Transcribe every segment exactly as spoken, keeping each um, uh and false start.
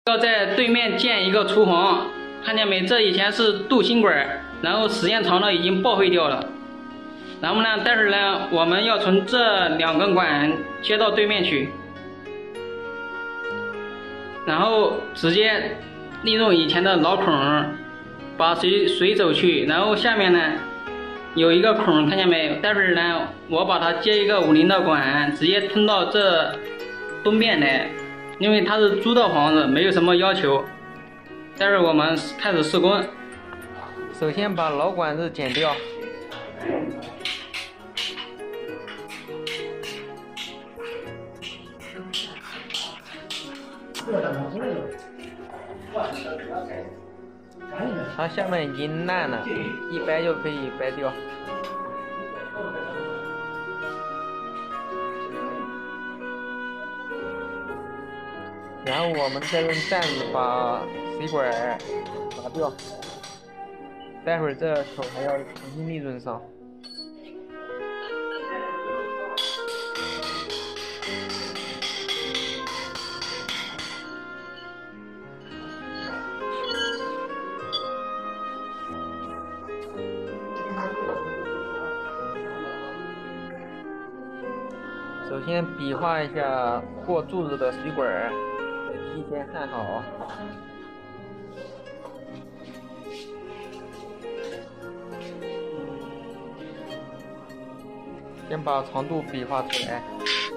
要在对面建一个厨房，看见没？这以前是镀锌管，然后时间长了已经报废掉了。然后呢，待会儿呢，我们要从这两根管接到对面去，然后直接利用以前的老孔把水水走去，然后下面呢有一个孔，看见没？待会儿呢，我把它接一个五零的管，直接通到这东边来。因为它是租的房子，没有什么要求。待会儿我们开始施工。首先把老管子剪掉。它下面已经烂了，一掰就可以掰掉。然后我们再用钻子把水管拔掉，待会儿这口还要重新利润上。首先比划一下过柱子的水管，得提前焊好。先把长度比划出来。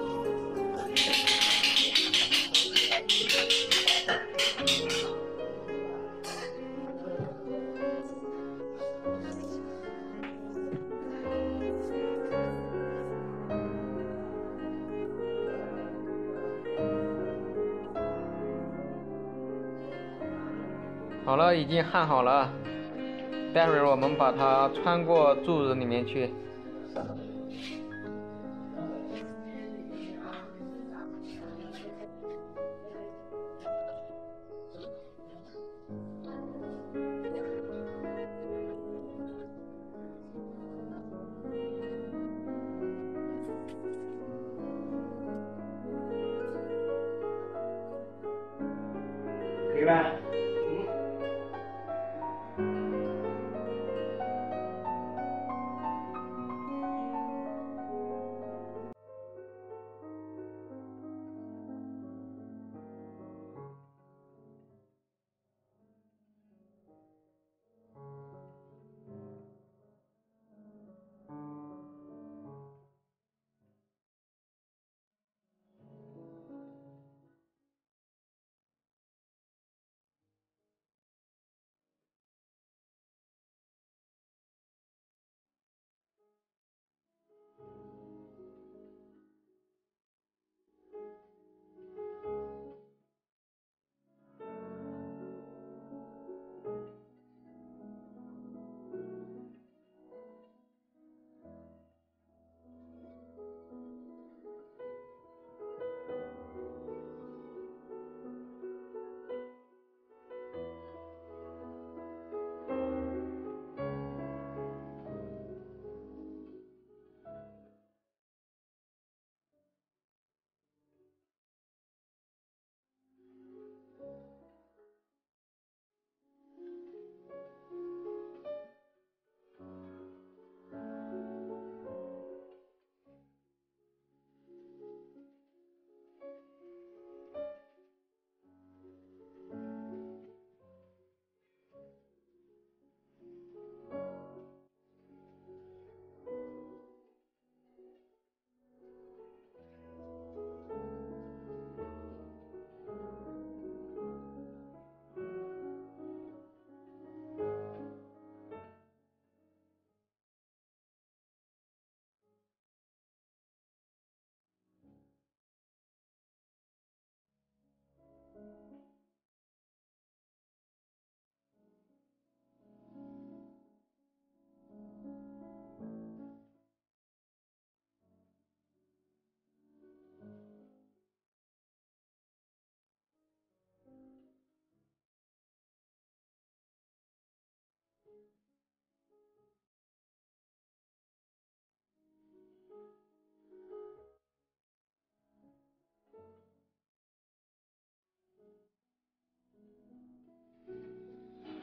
好了，已经焊好了。待会儿我们把它穿过柱子里面去。可以吧？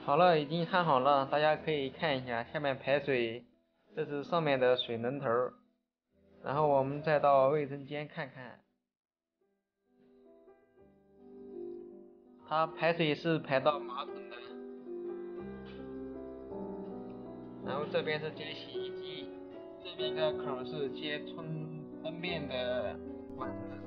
好了，已经焊好了，大家可以看一下下面排水，这是上面的水龙头，然后我们再到卫生间看看，它排水是排到马桶的，然后这边是接洗衣机，这边的口是接冲喷便的管子。